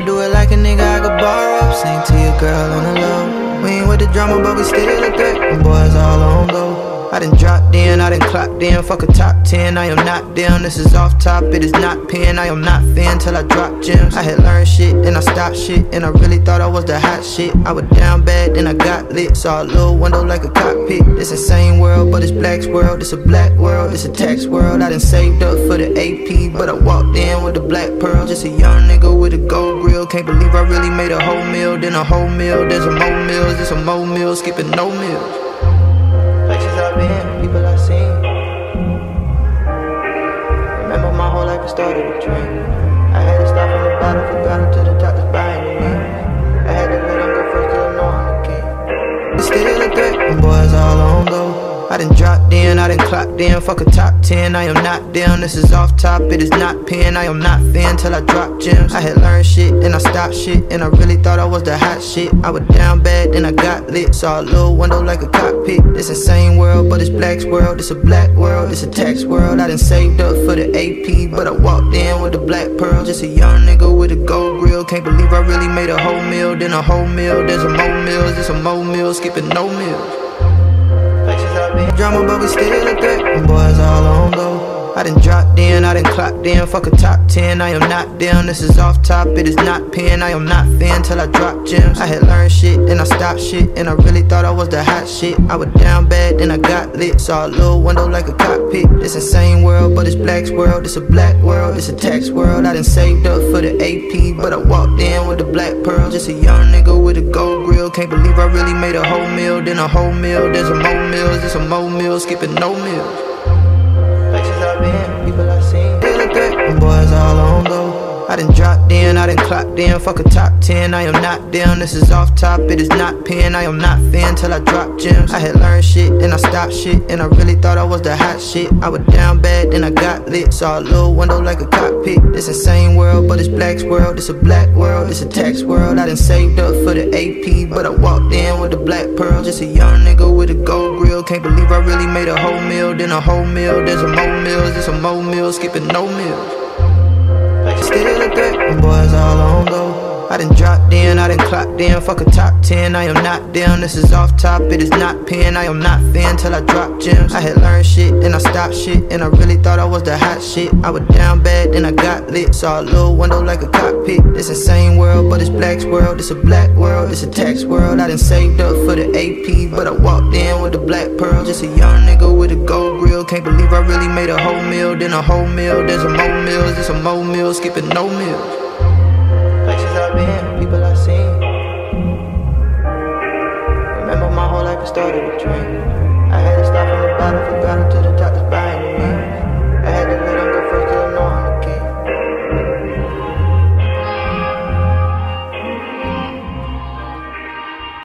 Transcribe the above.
I'ma do it like a nigga I could borrow. Sing to your girl on the low. We ain't with the drama, but we still a threat. Them boys all on go. I done dropped in, I done clocked in. Fuck a top 10, I am not down. This is off top, it is not pen. I am not fin till I drop gems. I had learned shit, then I stopped shit, and I really thought I was the hot shit. I was down bad, then I got lit. Saw a little window like a cockpit. This insane world, but it's Black's world. It's a black world, it's a tax world. I done saved up for the AP, but I walked in with a black pearl. Just a young nigga with a gold grill. Can't believe I really made a whole meal, then a whole meal. There's a more meals, there's a more meals, skipping no meals. Places I've been, people I've seen. Remember my whole life, it started a dream. I had to start from the bottom, forgot it to the top, that's buying the wings. I had to let them go first, cause I know I'm the king. It's still a threat, them boys all on go. I done dropped in, I done clocked in. Fuck a top 10, I am not down. This is off top, it is not pen. I am not fin till I drop gems. I had learned shit, then I stopped shit, and I really thought I was the hot shit. I was down bad, then I got lit. Saw a little window like a cockpit. This insane world, but it's Black's world. It's a black world, it's a tax world. I done saved up for the AP, but I walked in with a black pearl. Just a young nigga with a gold grill. Can't believe I really made a whole meal, then a whole meal. There's a more meals, there's a more meals, skipping no meals. Places I've been, drama, but we still a threat. Them boys all on go. I done dropped in, I done clocked in. Fuck a top 10, I am not down. This is off top, it is not pen. I am not fin till I drop gems. I had learned shit, then I stopped shit, and I really thought I was the hot shit. I was down bad, then I got lit. Saw a little window like a cockpit. This insane world, but it's Black's world. It's a black world, it's a tax world. I done saved up for the AP, but I walked in with a black pearl. Just a young nigga with a gold grill. Can't believe I really made a whole meal, then a whole meal. There's a more meals, there's a more meals, skipping no meals. Places I've been, people I've seen. Still a threat, them boys all on go. I done dropped in, I done clocked in. Fuck a top 10, I am not down. This is off top, it is not pen. I am not fin till I drop gems. I had learned shit, then I stopped shit, and I really thought I was the hot shit. I was down bad, then I got lit. Saw a little window like a cockpit. This insane world, but it's Black's world. It's a black world, it's a tax world. I done saved up for the AP, but I walked in with a black pearl. Just a young nigga with a gold grill. Can't believe I really made a whole meal, then a whole meal. There's a more meals, there's a more meals, skipping no meals. Still a threat, them boys all on go. I done dropped in, I done clocked in. Fuck a top 10, I am not down. This is off top, it is not pen. I am not fin till I drop gems. I had learned shit, then I stopped shit, and I really thought I was the hot shit. I was down bad, then I got lit. Saw a little window like a cockpit. This insane world, but it's Black's world. It's a black world, it's a tax world. I done saved up for the AP, but I walked in with a black pearl. Just a young nigga with a gold grill. Can't believe I really made a whole meal, then a whole meal. There's a more meals, there's a more meals, skipping no meals. Places I've been, people I've seen. Remember my whole life, it started a dream. I had to start from the bottom.